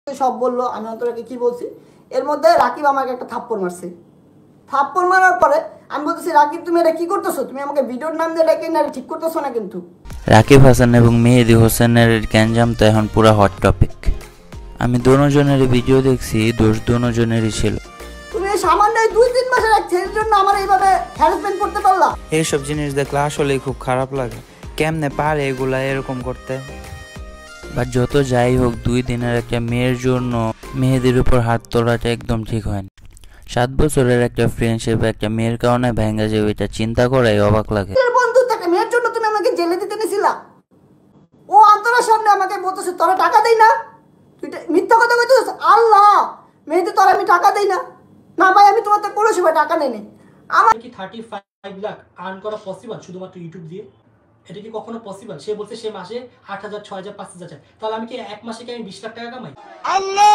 সব বললো, আমি অন্তরাকে কি বলছি, এর মধ্যে রাকিব আমাকে একটা থাপ্পড় মারছে। থাপ্পড় মারার পরে আমি বলতেছি, রাকিব তুমি এটা কি করতেছো? তুমি আমাকে ভিডিওর নাম দিয়ে ডেকে না ঠিক করতেছো না কিন্তু। রাকিব হাসান এবং মেহেদী হোসেনের গ্যাঞ্জাম তো এখন পুরো হট টপিক। আমি দুজনেরই ভিডিও দেখছি, দোষ দুজনেরই ছিল। তুমি সামান্য 2-3 মাসের এক ছেলের জন্য আমার এইভাবে হ্যারাসমেন্ট করতে পারলা? এইসব জিনিস দেখলে আসলেই খুব খারাপ লাগে। কেমনে পারে এগুলা এরকম করতে? বাট যত যাই হোক, 2 দিনের একটা মেয়ের জন্য মেহেদীর উপর হাত তোলাটা একদম ঠিক হয়নি। 7 বছরের একটা ফ্রেন্ডশিপ একটা মেয়ের কারণে ভেঙে যাবে, এটা চিন্তা করাই অবাক লাগে। বন্ধুত্ব একটা মেয়ের জন্য তুমি আমাকে জেলে দিতে নিছিলা? ও অন্তরার সামনে আমাকে বলতেছে তোরা টাকা দেই না, তুই মিথ্যা কথা বলতেছিস। আল্লাহ মেহেদী, তোরা আমি টাকা দেই না? না ভাই, আমি তোমার থেকে কোনো সময় টাকা নেই। আমার কি 35 লাখ আর্ন করা পসিবল শুধুমাত্র ইউটিউব দিয়ে? এটা কি কখনো পসিবল? সে বলছে সে মাসে 8,000, 6,000, 5,000 চায়। তাহলে আমি কি এক মাসে কি আমি 20 লাখ টাকা কামাই? আল্লাহ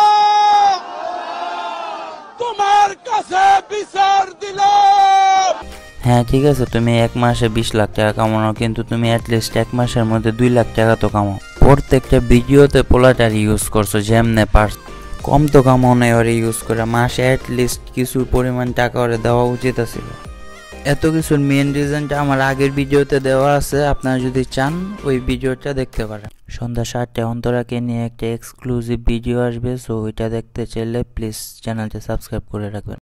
তোমার কাছে বিচার দিলাম। হ্যাঁ ঠিক আছে, তুমি এক মাসে 20 লাখ টাকা কামানো, কিন্তু তুমি অ্যাটলিস্ট এক মাসের মধ্যে 2 লাখ টাকা তো কামাও। প্রত্যেকটা ভিডিওতে পোলাটার ইউজ করছো যেমনে পারছ। কম তো কামাও নাই ওরে ইউজ করে, মাসে অ্যাটলিস্ট কিছু পরিমাণ টাকা ওরে দেওয়া উচিত ছিল। এত কিছুর মেন রিজনটা আমার আগের ভিডিওতে দেওয়া আছে, আপনারা যদি চান ওই ভিডিওটা দেখতে পারেন। সন্ধ্যা 7টায় অন্তরাকে নিয়ে একটা এক্সক্লুসিভ ভিডিও আসবে, সো ওইটা দেখতে চাইলে প্লিজ চ্যানেলটা সাবস্ক্রাইব করে রাখবেন।